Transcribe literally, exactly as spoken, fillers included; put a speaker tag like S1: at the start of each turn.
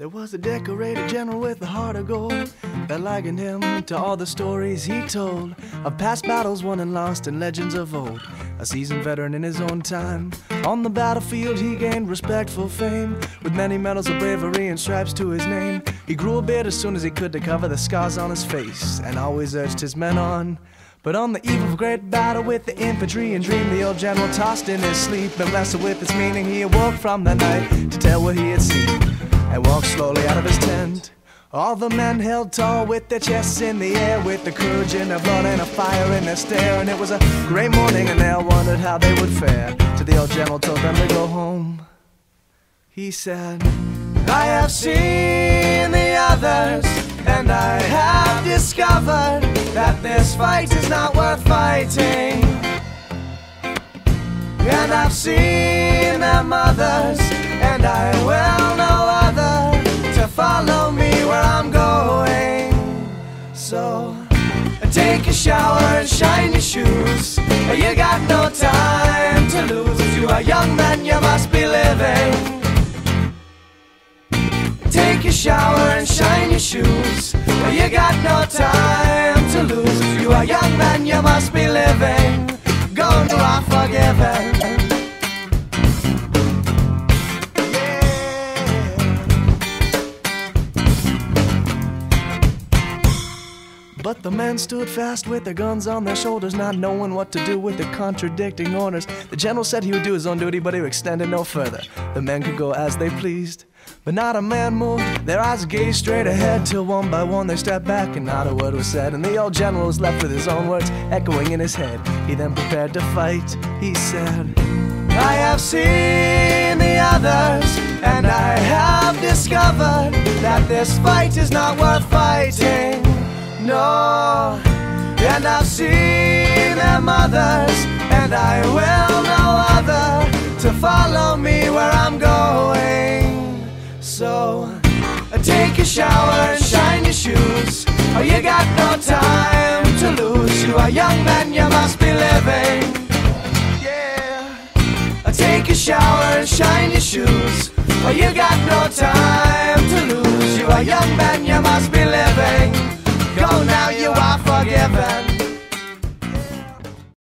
S1: There was a decorated general with a heart of gold that likened him to all the stories he told of past battles won and lost and legends of old. A seasoned veteran in his own time, on the battlefield he gained respectful fame, with many medals of bravery and stripes to his name. He grew a beard as soon as he could to cover the scars on his face, and always urged his men on. But on the eve of a great battle with the infantry and dream, the old general tossed in his sleep and wrestled with its meaning. He awoke from the night to tell what he had seen, and walked slowly out of his tent. All the men held tall with their chests in the air, with the courage in their blood and a fire in their stare. And it was a great morning and they all wondered how they would fare, till the old general told them to go home. He said, I have seen the others, and I have discovered that this fight is not worth fighting. And I've seen their mothers, and I will know other to follow me where I'm going. So take a shower and shine your shoes, you got no time to lose. If you are young then you must be living. Take a shower and shine your shoes, you got no time to lose. If you are young then you must be living. Go and you are forgiven. But the men stood fast with their guns on their shoulders, not knowing what to do with the contradicting orders. The general said he would do his own duty, but he would extend it no further. The men could go as they pleased, but not a man moved. Their eyes gazed straight ahead, till one by one they stepped back and not a word was said. And the old general was left with his own words echoing in his head. He then prepared to fight. He said, I have seen the others, and I have discovered that this fight is not worth fighting. No, and I've seen their mothers, and I will know other to follow me where I'm going. So take a shower and shine your shoes, or you got no time to lose. You are young men, you must be living. Yeah, take a shower and shine your shoes, or you got no time to lose. You are young men, you must be living.